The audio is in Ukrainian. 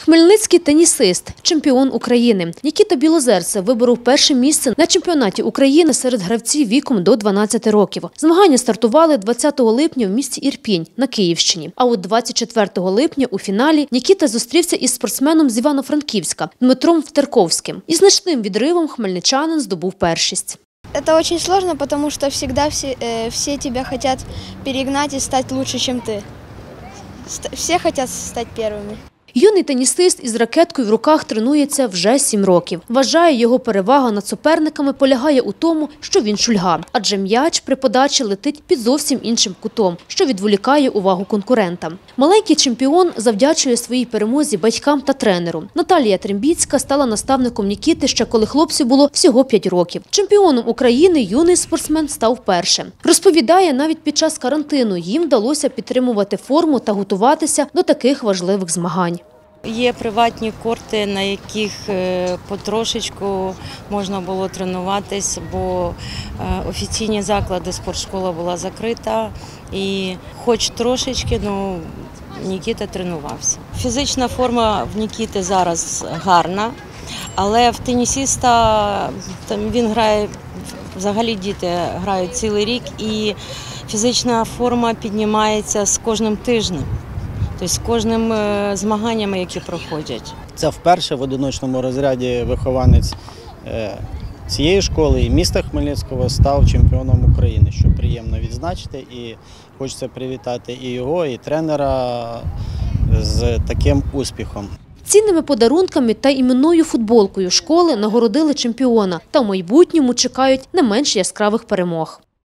Хмельницький тенісист, чемпіон України. Нікіта Білозерцев виборов перше місце на чемпіонаті України серед гравців віком до 12 років. Змагання стартували 20 липня в місті Ірпінь на Київщині. А от 24 липня у фіналі Нікіта зустрівся із спортсменом з Івано-Франківська Дмитром Втерковським. Із значним відривом хмельничанин здобув першість. Это очень сложно, потому что всегда все тебя хотят перегнать и стать лучше, чем ты. Все хотят стать первыми. Юний тенісист із ракеткою в руках тренується вже 7 років. Вважає, його перевага над суперниками полягає у тому, що він шульга. Адже м'яч при подачі летить під зовсім іншим кутом, що відволікає увагу конкурента. Маленький чемпіон завдячує своїй перемозі батькам та тренеру. Наталія Трембіцька стала наставником Нікіти ще коли хлопцю було всього 5 років. Чемпіоном України юний спортсмен став вперше. Розповідає, навіть під час карантину їм вдалося підтримувати форму та готуватися до таких важливих змагань. Є приватні корти, на яких потрошечку можна було тренуватись, бо офіційні заклади, спортшкола була закрита і хоч трошечки, Нікіта тренувався. Фізична форма в Нікіти зараз гарна, але в тенісиста він грає, взагалі діти грають цілий рік і фізична форма піднімається з кожним тижнем. Тобто з кожним змаганнями, які проходять. Це вперше в одиночному розряді вихованець цієї школи і міста Хмельницького став чемпіоном України, що приємно відзначити. І хочеться привітати і його, і тренера з таким успіхом. Цінними подарунками та іменною футболкою школи нагородили чемпіона та в майбутньому чекають не менш яскравих перемог.